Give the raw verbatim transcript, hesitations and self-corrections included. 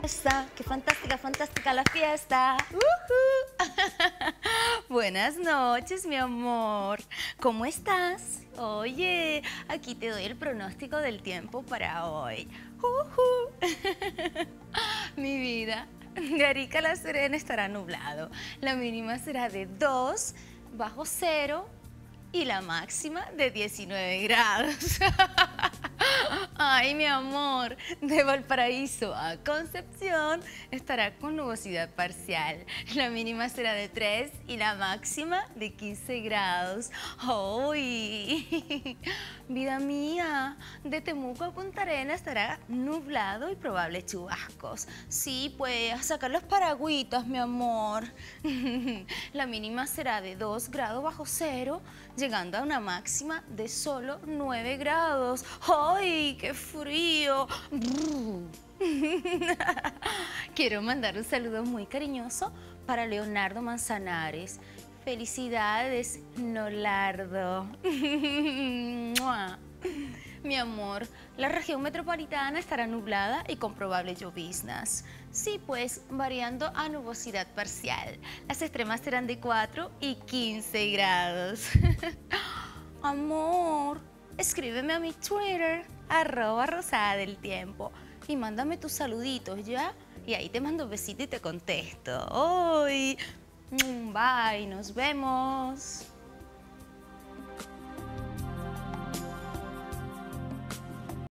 Fiesta, qué fantástica, fantástica la fiesta. ¡Uhú! Buenas noches, mi amor. ¿Cómo estás? Oye, aquí te doy el pronóstico del tiempo para hoy. ¡Uhú! Mi vida, de Arica a La Serena estará nublado. La mínima será de dos bajo cero y la máxima de diecinueve grados. Ay, mi amor, de Valparaíso a Concepción estará con nubosidad parcial. La mínima será de tres y la máxima de quince grados. ¡Ay! Vida mía, de Temuco a Punta Arenas estará nublado y probable chubascos. Sí, pues, a sacar los paragüitas, mi amor. La mínima será de dos grados bajo cero, llegando a una máxima de solo nueve grados. ¡Ay, qué frío! Quiero mandar un saludo muy cariñoso para Leonardo Manzanares. Felicidades, Nolardo. Mi amor, la región metropolitana estará nublada y con probables lloviznas. Sí, pues, variando a nubosidad parcial. Las extremas serán de cuatro y quince grados. Amor, escríbeme a mi Twitter, arroba Rosada del Tiempo, y mándame tus saluditos, ¿ya? Y ahí te mando un besito y te contesto. ¡Ay! Bye, nos vemos.